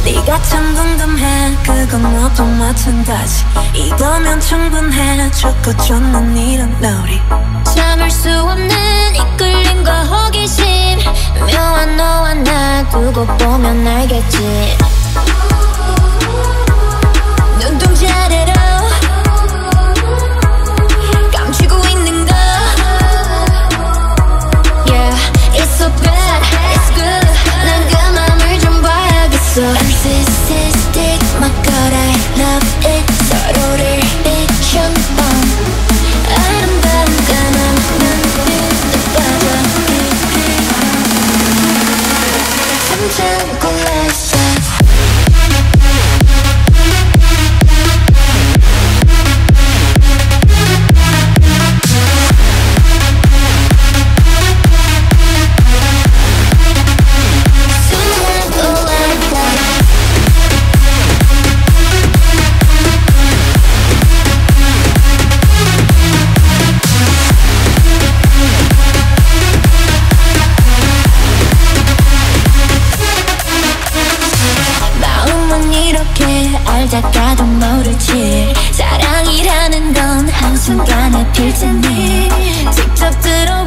네가 참 궁금해. 그건 너도 마찬가지. 이거면 충분해. 좋고 좋는 이런 놀이. 참을 수 없는 이끌림과 호기심. 묘한 너와 나 두고 보면 알겠지. 눈동자 아래로 감추고 있는 거. Yeah, it's so bad, it's good. 난 그 맘을 좀 봐야겠어. Narcissistic, my God, I love it. 서로를 비춘 밤. 아름다운 까만 눈빛에 빠져 깊이 숨 참고 있어. 알다가도 모르지. 사랑이라는 건 한순간에 필 테니 직접 들어